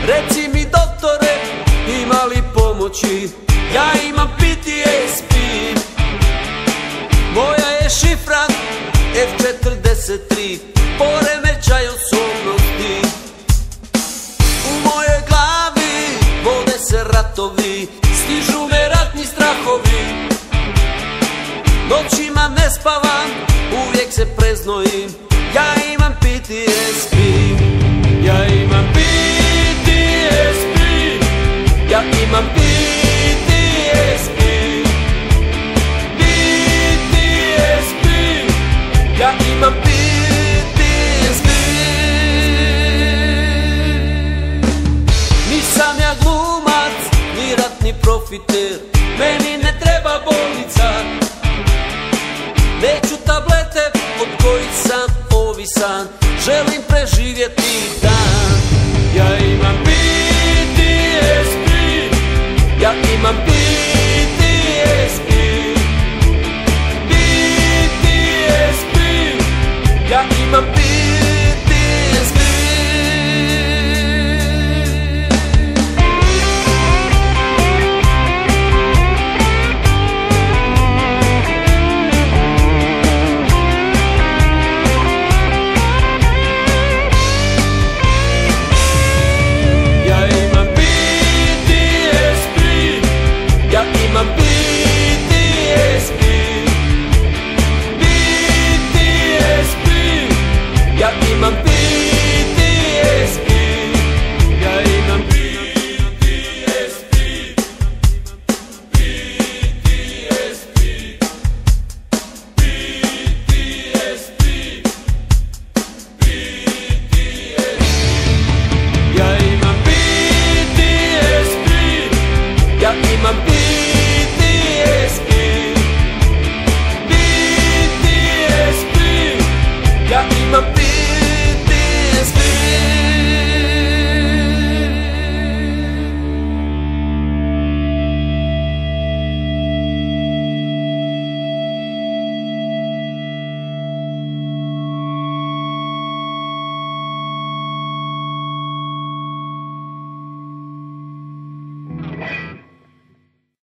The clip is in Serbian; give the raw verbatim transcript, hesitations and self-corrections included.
Reci mi doktore, ima li pomoći? Ja imam P T S D. Moja je šifra F četrdeset tri, poremećaj osobnosti. U mojoj glavi vode se ratovi, stižu me ratni strahovi. Noćima ne spavam, uvijek se preznojim. Ja imam P T S D. Ja imam P T S D. Ja imam P T S D. P T S D. Ja imam P T S D. Nisam ja glumac, ni ratni profiter, meni ne treba bolnica. Neću tablete od kojih sam ovisan, želim preživjeti dan.